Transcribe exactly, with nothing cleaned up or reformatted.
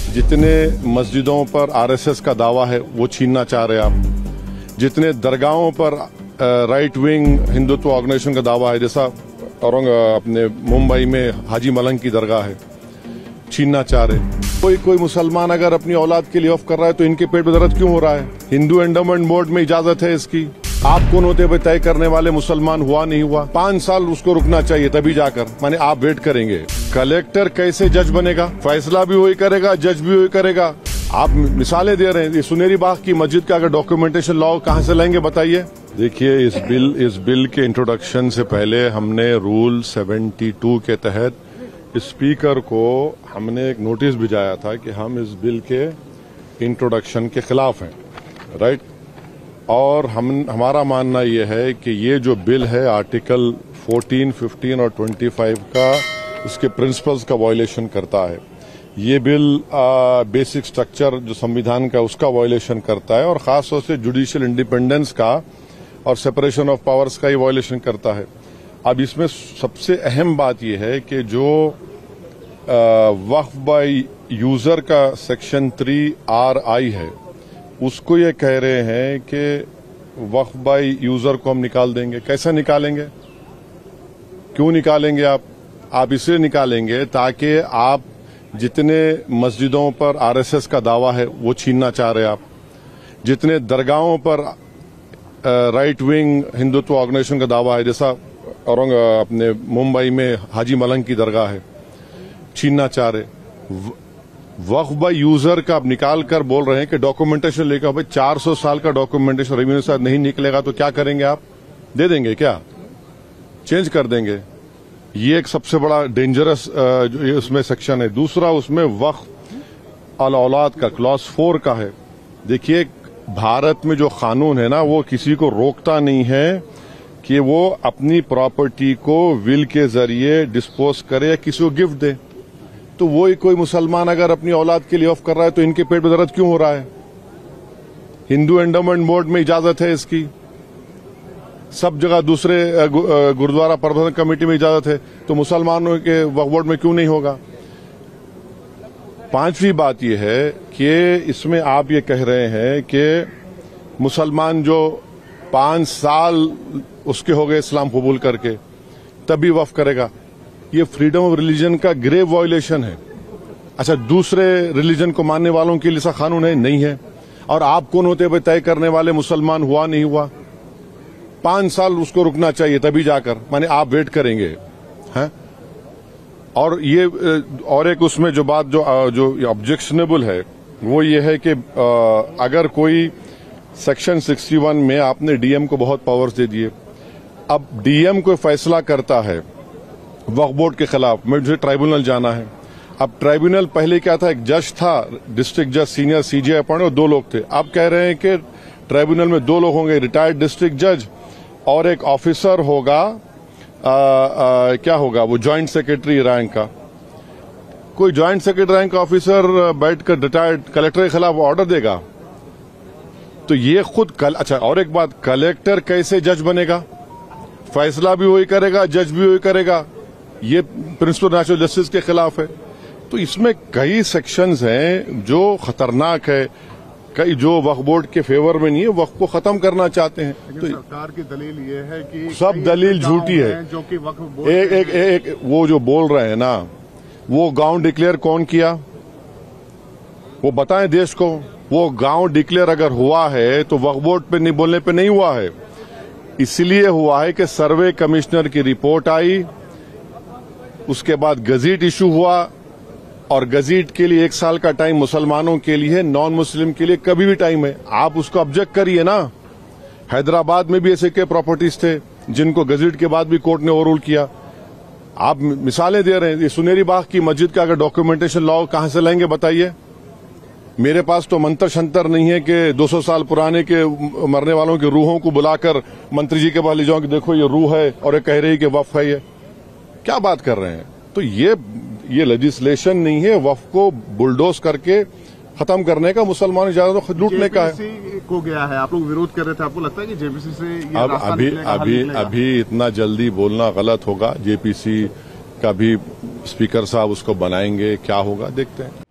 जितने मस्जिदों पर आरएसएस का दावा है वो छीनना चाह रहे हैं आप। जितने दरगाहों पर राइट विंग हिंदुत्व ऑर्गेनाइजेशन का दावा है, जैसा औरंग अपने मुंबई में हाजी मलंग की दरगाह है, छीनना चाह रहे। कोई कोई मुसलमान अगर अपनी औलाद के लिए ऑफ कर रहा है तो इनके पेट में दर्द क्यों हो रहा है? हिंदू एंडोमेंट बोर्ड में इजाजत है इसकी। आप कौन होते हुए तय करने वाले मुसलमान हुआ नहीं हुआ? पांच साल उसको रुकना चाहिए तभी जाकर, माने आप वेट करेंगे। कलेक्टर कैसे जज बनेगा? फैसला भी वही करेगा, जज भी वही करेगा। आप मिसालें दे रहे हैं। ये सुनेरी बाग की मस्जिद का अगर डॉक्यूमेंटेशन लॉ कहां से लाएंगे बताइए? देखिए, इस बिल इस बिल के इंट्रोडक्शन से पहले हमने रूल बहत्तर के तहत स्पीकर को हमने एक नोटिस भिजाया था कि हम इस बिल के इंट्रोडक्शन के खिलाफ हैं, राइट। और हम हमारा मानना यह है कि ये जो बिल है आर्टिकल चौदह, पंद्रह और पच्चीस का उसके प्रिंसिपल्स का वायलेशन करता है। ये बिल आ, बेसिक स्ट्रक्चर जो संविधान का उसका वायलेशन करता है और खास तौर से जुडिशियल इंडिपेंडेंस का और सेपरेशन ऑफ पावर्स का ही वायलेशन करता है। अब इसमें सबसे अहम बात यह है कि जो वक्फ बाय यूजर का सेक्शन थ्री आर आई है, उसको ये कह रहे हैं कि वक्फ बाय यूजर को हम निकाल देंगे। कैसे निकालेंगे? क्यों निकालेंगे आप? आप इसलिए निकालेंगे ताकि आप जितने मस्जिदों पर आरएसएस का दावा है वो छीनना चाह रहे हैं आप। जितने दरगाहों पर राइट विंग हिंदुत्व ऑर्गेनाइजेशन का दावा है, जैसा औरंग अपने मुंबई में हाजी मलंग की दरगाह है, छीनना चाह रहे। वक्फ बाय यूजर का आप निकाल कर बोल रहे हैं कि डॉक्यूमेंटेशन लेकर, भाई चार सौ साल का डॉक्यूमेंटेशन रेवेन्यू से नहीं निकलेगा तो क्या करेंगे आप? दे देंगे क्या? चेंज कर देंगे? ये एक सबसे बड़ा डेंजरस जो उसमें सेक्शन है। दूसरा, उसमें वक्फ अल औलाद का क्लॉज फोर का है। देखिए, भारत में जो कानून है ना, वो किसी को रोकता नहीं है कि वो अपनी प्रॉपर्टी को विल के जरिए डिस्पोज करे या किसी को गिफ्ट दे। तो वही कोई मुसलमान अगर अपनी औलाद के लिए ऑफ कर रहा है तो इनके पेट में दर्द क्यों हो रहा है? हिंदू एंडोमेंट बोर्ड में इजाजत है इसकी, सब जगह दूसरे गुरुद्वारा प्रबंधन कमेटी में इजाजत है, तो मुसलमानों के वक्फ बोर्ड में क्यों नहीं होगा? पांचवी बात यह है कि इसमें आप ये कह रहे हैं कि मुसलमान जो पांच साल उसके हो गए इस्लाम कबूल करके तभी वक्फ करेगा। ये फ्रीडम ऑफ रिलीजन का ग्रेव वायलेशन है। अच्छा, दूसरे रिलीजन को मानने वालों के लिए ऐसा कानून है? नहीं है। और आप कौन होते हुए तय करने वाले मुसलमान हुआ नहीं हुआ? पांच साल उसको रुकना चाहिए तभी जाकर, माने आप वेट करेंगे हैं? और ये और एक उसमें जो बात जो जो ऑब्जेक्शनेबल है वो ये है कि अगर कोई सेक्शन इकसठ में आपने डीएम को बहुत पावर्स दे दिए, अब डीएम कोई फैसला करता है वक्फ बोर्ड के खिलाफ, मुझे ट्राइब्यूनल जाना है। अब ट्राइब्यूनल पहले क्या था? एक जज था, डिस्ट्रिक्ट जज, सीनियर सीजे अपॉइंट, और दो लोग थे। अब कह रहे हैं कि ट्राइब्यूनल में दो लोग होंगे, रिटायर्ड डिस्ट्रिक्ट जज और एक ऑफिसर होगा, आ, आ, क्या होगा वो, ज्वाइंट सेक्रेटरी रैंक का। कोई ज्वाइंट सेक्रेटरी रैंक का ऑफिसर बैठकर रिटायर्ड कलेक्टर के खिलाफ ऑर्डर देगा? तो ये खुद कल, अच्छा, और एक बात, कलेक्टर कैसे जज बनेगा? फैसला भी वही करेगा, जज भी वही करेगा। ये प्रिंसिपल नेचुरल जस्टिस के खिलाफ है। तो इसमें कई सेक्शंस हैं जो खतरनाक है, कई जो वक्फ बोर्ड के फेवर में नहीं है, वक्फ को खत्म करना चाहते हैं। तो सरकार की दलील ये है कि सब दलील झूठी है। जो कि वक्फ बोर्ड एक एक एक वो जो बोल रहे हैं ना, वो गांव डिक्लेयर कौन किया? वो बताएं देश को। वो गांव डिक्लेयर अगर हुआ है तो वक्फ बोर्ड पे नहीं बोलने पे नहीं हुआ है। इसलिए हुआ है कि सर्वे कमिश्नर की रिपोर्ट आई, उसके बाद गजीट इशू हुआ, और गजीट के लिए एक साल का टाइम मुसलमानों के लिए, नॉन मुस्लिम के लिए कभी भी टाइम है। आप उसको ऑब्जेक्ट करिए ना। हैदराबाद में भी ऐसे के प्रॉपर्टीज थे जिनको गजीट के बाद भी कोर्ट ने ओवररूल किया। आप मिसालें दे रहे हैं। ये सुनेरी बाग की मस्जिद का अगर डॉक्यूमेंटेशन लॉ कहां से लाएंगे बताइए? मेरे पास तो मंत्र शंतर नहीं है कि दो सौ साल पुराने के मरने वालों की रूहों को बुलाकर मंत्री जी के पास ले जाऊं कि देखो ये रूह है और ये कह रही है कि वक्फ है। ये क्या बात कर रहे हैं? तो ये ये लेजिस्लेशन नहीं है वक्फ को बुलडोज करके खत्म करने का, मुसलमान इजाजत को लूटने का है। को गया है, आप लोग विरोध कर रहे थे, आपको लगता है कि जेपीसी से ये अब अभी अभी अभी इतना जल्दी बोलना गलत होगा। जेपीसी का भी स्पीकर साहब उसको बनाएंगे, क्या होगा देखते हैं।